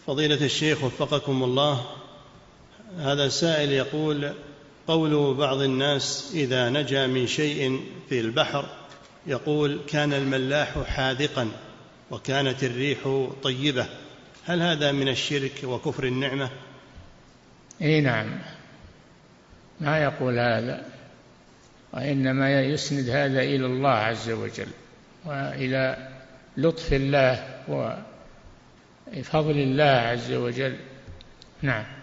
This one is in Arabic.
فضيلة الشيخ وفقكم الله، هذا سائل يقول: قول بعض الناس إذا نجا من شيء في البحر يقول: كان الملاح حاذقا وكانت الريح طيبة، هل هذا من الشرك وكفر النعمة؟ نعم، ما يقول هذا، وإنما يسند هذا إلى الله عز وجل وإلى لطف الله وفضل الله عز وجل. نعم.